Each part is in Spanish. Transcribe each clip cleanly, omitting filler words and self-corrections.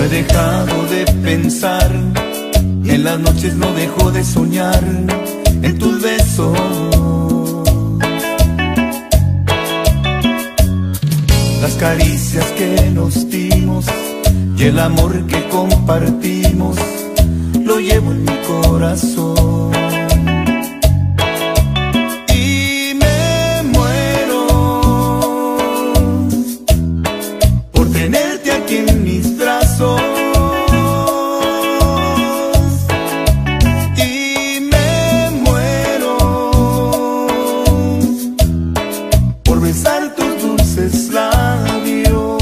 he dejado de pensar, en las noches no dejo de soñar en tus besos. Las caricias que nos dimos y el amor que compartimos, lo llevo en mi corazón. Y me muero por tenerte aquí en mis brazos. Y me muero por besar tus dulces labios.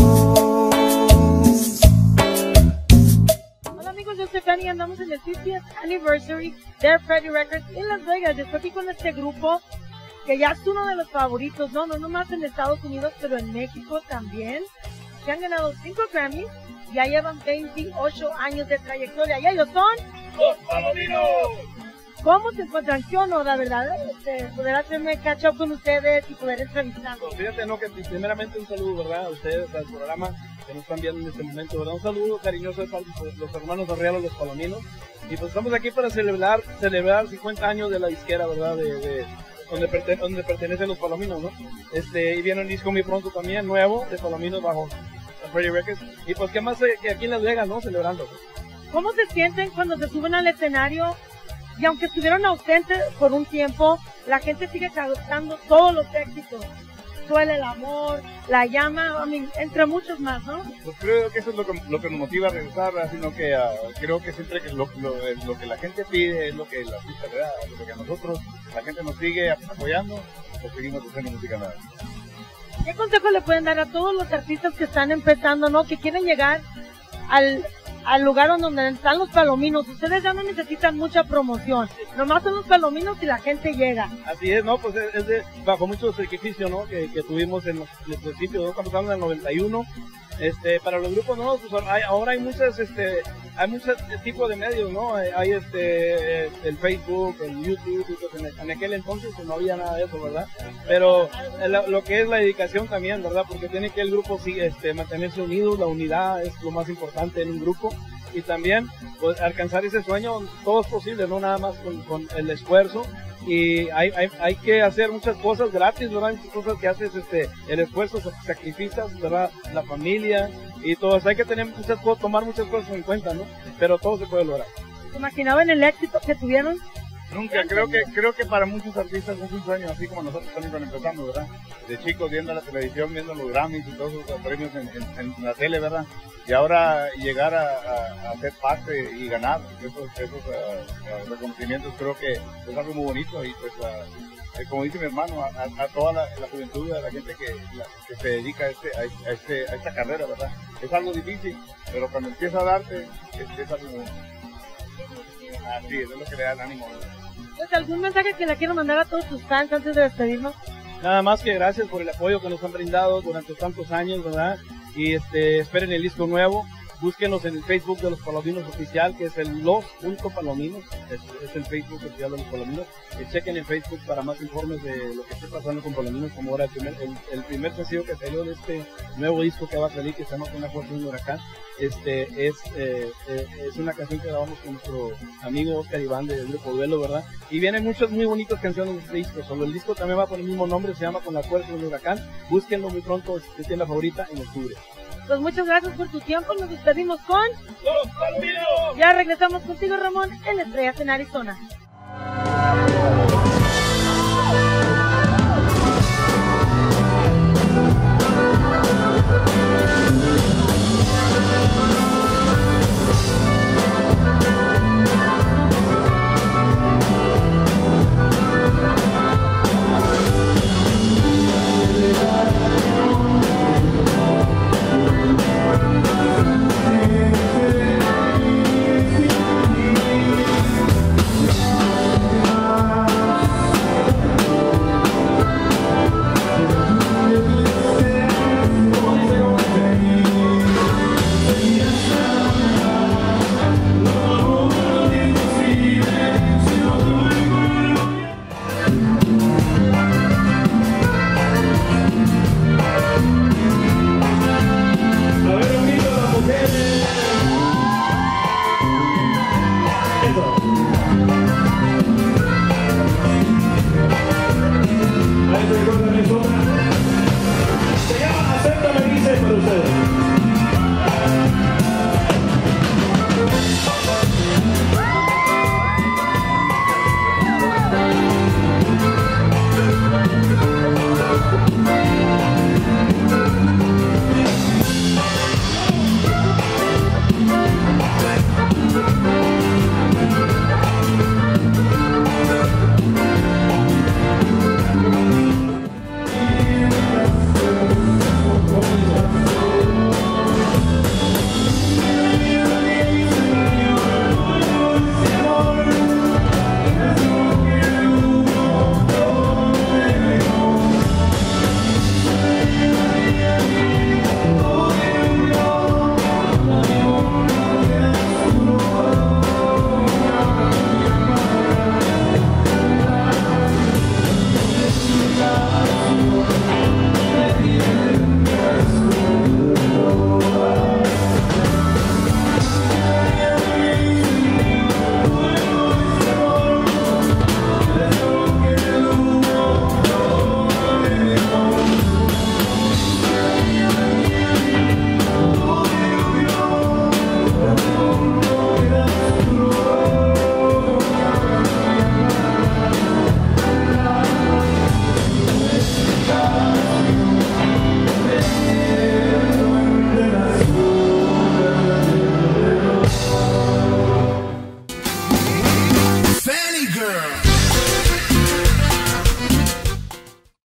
Y andamos en el 50th Anniversary de Freddie Records en Las Vegas. Estoy aquí con este grupo que ya es uno de los favoritos, no nomás en Estados Unidos, pero en México también. Se han ganado 5 Grammys, ya llevan 28 años de trayectoria y ellos son Los Palominos. ¿Cómo se encuentran? ¿Qué honor, la verdad? Poder hacerme catch up con ustedes y poder entrevistarlos. Pues fíjate, no, que primeramente un saludo, ¿verdad? A ustedes, al programa que nos están viendo en este momento, ¿verdad? Un saludo cariñoso para los hermanos Arrealo, Los Palominos. Y pues estamos aquí para celebrar 50 años de la disquera, ¿verdad? Donde pertenecen Los Palominos, ¿no? Y viene un disco muy pronto también, nuevo, de Palominos bajo Freddie Records. Y pues qué más que aquí en Las Vegas, ¿no? Celebrando. ¿Cómo se sienten cuando se suben al escenario? Y aunque estuvieron ausentes por un tiempo, la gente sigue cantando todos los éxitos. Duele el amor, la llama, entre muchos más, ¿no? Pues creo que eso es lo que nos motiva a regresar, sino que creo que siempre que lo que la gente pide es lo que la artista le da, lo que a nosotros, la gente nos sigue apoyando, pues seguimos haciendo música nueva. ¿Qué consejo le pueden dar a todos los artistas que están empezando, ¿no? Que quieren llegar al lugar donde están Los Palominos? Ustedes ya no necesitan mucha promoción, nomás son Los Palominos y la gente llega. Así es, ¿no? Pues es bajo mucho sacrificio, ¿no? Que tuvimos en el principio, ¿no? Cuando estábamos en el 91. Para los grupos, ¿no? Pues ahora hay muchos tipos de medios, ¿no? Hay el Facebook, el YouTube, y pues en aquel entonces pues no había nada de eso, ¿verdad? Pero lo que es la dedicación también, ¿verdad? Porque tiene que el grupo sí, mantenerse unido, la unidad es lo más importante en un grupo. Y también pues, alcanzar ese sueño, todo es posible, no nada más con el esfuerzo. Y hay que hacer muchas cosas gratis, ¿verdad? Muchas cosas que haces, el esfuerzo, sacrificas, ¿verdad? La familia y todo eso. Hay que tomar muchas cosas en cuenta, ¿no? Pero todo se puede lograr. ¿Se imaginaban el éxito que tuvieron? Nunca, creo que para muchos artistas es un sueño, así como nosotros también cuando empezamos, ¿verdad? De chicos viendo la televisión, viendo los Grammys y todos esos premios en la tele, ¿verdad? Y ahora llegar a ser parte y ganar esos reconocimientos, creo que es algo muy bonito. Y pues, como dice mi hermano, a toda la juventud, a la gente que se dedica a esta carrera, ¿verdad? Es algo difícil, pero cuando empieza a darte, es algo muy bueno. Así es lo que le da el ánimo, ¿verdad? Pues, ¿algún mensaje que le quiero mandar a todos tus fans antes de despedirnos? Nada más que gracias por el apoyo que nos han brindado durante tantos años, ¿verdad? Y esperen el disco nuevo. Búsquenos en el Facebook de Los Palominos Oficial, que es Los Palominos, es el Facebook oficial de Los Palominos. Y chequen en Facebook para más informes de lo que esté pasando con Palominos, como ahora el primer sencillo que salió de este nuevo disco que va a salir, que se llama Una Fuerza de un Huracán. Es una canción que grabamos con nuestro amigo Oscar Iván del grupo Duelo, ¿verdad? Y vienen muchas muy bonitas canciones de este disco. Solo el disco también va con el mismo nombre, se llama Con la Fuerza de un Huracán. Búsquenlo muy pronto, es tu tienda favorita en octubre. Pues muchas gracias por tu tiempo, nos despedimos con Los Palominos. Ya regresamos contigo, Ramón, en Estrellas en Arizona.